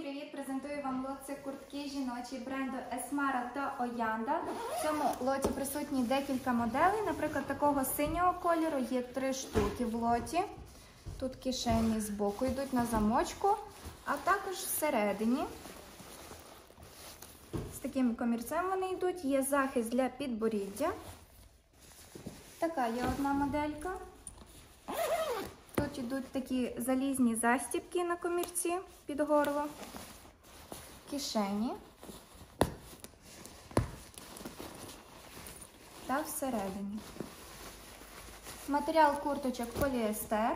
Всім привіт! Презентую вам лот. Це куртки жіночі бренду Esmara та Oyanda. В цьому лоті присутні декілька моделей. Наприклад, такого синього кольору є 3 штуки в лоті. Тут кишені з боку йдуть на замочку, а також всередині. З таким комірцем вони йдуть. Є захист для підборіддя. Така є одна моделька. Тут йдуть такі залізні застібки на комірці під горло, кишені та всередині. Матеріал курточок поліестер.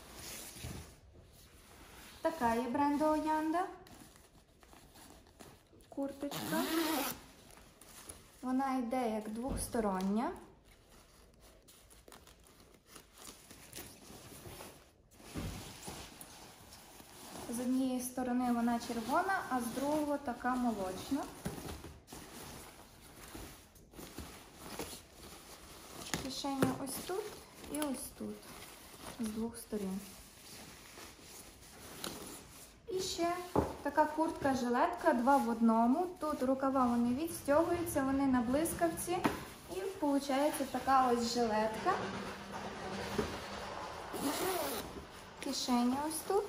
Така є бренду Oyanda курточка. Вона йде як двохстороння. З однієї сторони вона червона, а з другого така молочна. Кишеня ось тут і ось тут, з двох сторін. І ще така куртка-жилетка 2 в 1. Тут рукава вони відстягуються, вони на блискавці. І виходить така ось жилетка. Кишеня ось тут.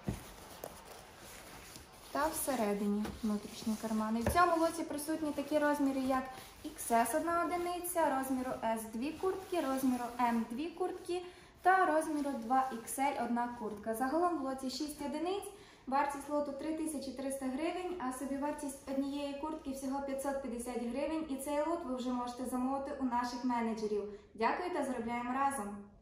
Та всередині внутрішні кармани. В цьому лоті присутні такі розміри, як XS 1 одиниця, розміру S 2 куртки, розміру M 2 куртки та розміру 2XL 1 куртка. Загалом в лоті 6 одиниць, вартість лоту 3300 гривень, а собівартість однієї куртки всього 550 гривень. І цей лот ви вже можете замовити у наших менеджерів. Дякую та заробляємо разом!